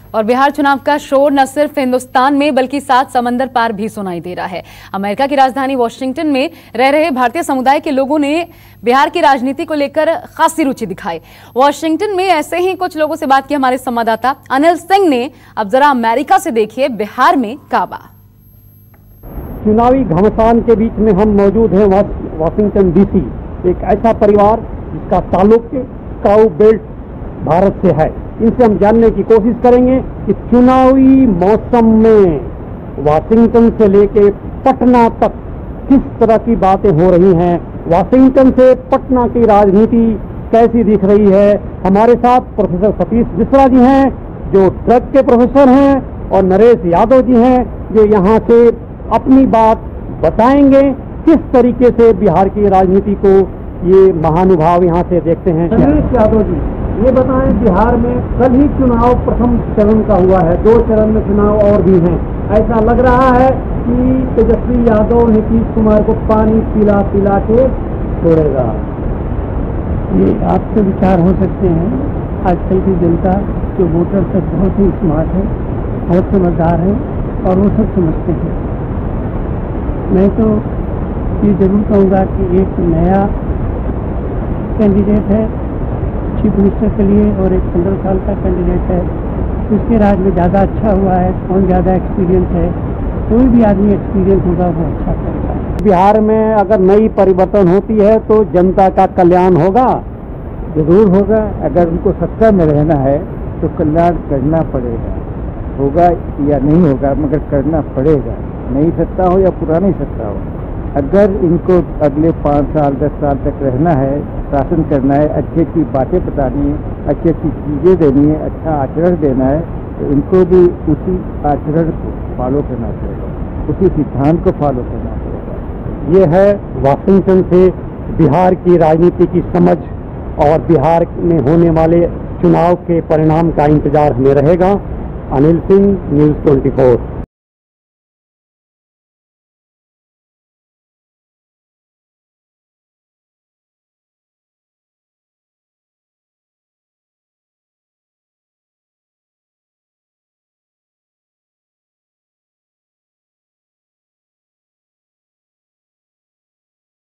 और बिहार चुनाव का शोर न सिर्फ हिंदुस्तान में बल्कि 7 समंदर पार भी सुनाई दे रहा है। अमेरिका की राजधानी वॉशिंगटन में रह रहे भारतीय समुदाय के लोगों ने बिहार की राजनीति को लेकर खासी रुचि दिखाई। वॉशिंगटन में ऐसे ही कुछ लोगों से बात की हमारे संवाददाता अनिल सिंह ने। अब जरा अमेरिका से देखिए बिहार में काबा। चुनावी घमासान के बीच में हम मौजूद हैं वॉशिंगटन डीसी, एक ऐसा परिवार जिसका ताल्लुक काऊ बेल्ट भारत से है। इनसे हम जानने की कोशिश करेंगे कि चुनावी मौसम में वॉशिंगटन से लेके पटना तक किस तरह की बातें हो रही हैं, वॉशिंगटन से पटना की राजनीति कैसी दिख रही है। हमारे साथ प्रोफेसर सतीश मिश्रा जी हैं जो ड्रग के प्रोफेसर हैं और नरेश यादव जी हैं जो यहाँ से अपनी बात बताएंगे किस तरीके से बिहार की राजनीति को ये महानुभाव यहाँ से देखते हैं। नरेश यादव जी, ये बताएं, बिहार में कल ही चुनाव प्रथम चरण का हुआ है, 2 चरण में चुनाव और भी हैं। ऐसा लग रहा है कि तेजस्वी यादव नीतीश कुमार को पानी पिला पिला के छोड़ेगा। ये आपके विचार हो सकते हैं। आजकल की जनता जो वोटर तक बहुत ही स्मार्ट है, बहुत समझदार है और वो सब समझते हैं। मैं तो ये जरूर कहूँगा कि एक नया कैंडिडेट है चीफ मिनिस्टर के लिए और एक 15 साल का कैंडिडेट है, उसके राज में ज़्यादा अच्छा हुआ है, कौन ज़्यादा एक्सपीरियंस है। कोई भी आदमी एक्सपीरियंस होगा वो अच्छा करेगा। बिहार में अगर नई परिवर्तन होती है तो जनता का कल्याण होगा, जरूर होगा। अगर उनको सत्ता में रहना है तो कल्याण करना पड़ेगा, होगा या नहीं होगा मगर करना पड़ेगा। नई सत्ता हो या पुरानी सत्ता हो, अगर इनको अगले 5 साल 10 साल तक रहना है, शासन करना है, अच्छी अच्छी बातें बतानी है, अच्छी अच्छी चीज़ें देनी है, अच्छा आचरण देना है, तो इनको भी उसी आचरण को फॉलो करना पड़ेगा, उसी सिद्धांत को फॉलो करना पड़ेगा। ये है वाशिंगटन से बिहार की राजनीति की समझ और बिहार में होने वाले चुनाव के परिणाम का इंतजार हमें रहेगा। अनिल सिंह, न्यूज़ 24।